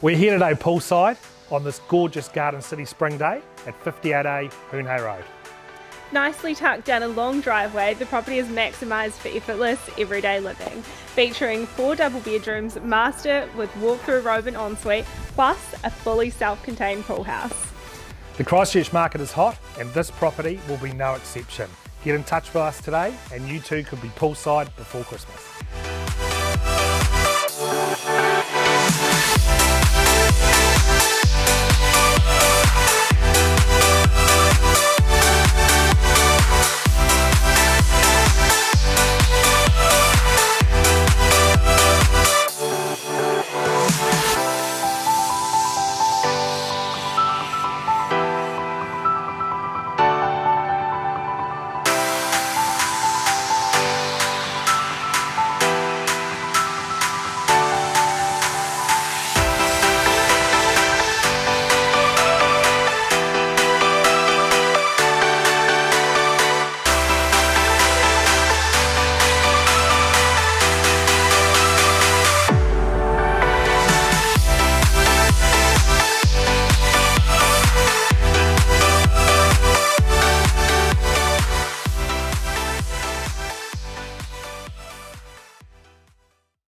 We're here today poolside on this gorgeous Garden City spring day at 58A Hoon Road. Nicely tucked down a long driveway, the property is maximised for effortless everyday living, featuring 4 double bedrooms, master with walk-through robe and ensuite, plus a fully self-contained pool house. The Christchurch market is hot and this property will be no exception. Get in touch with us today and you too could be poolside before Christmas.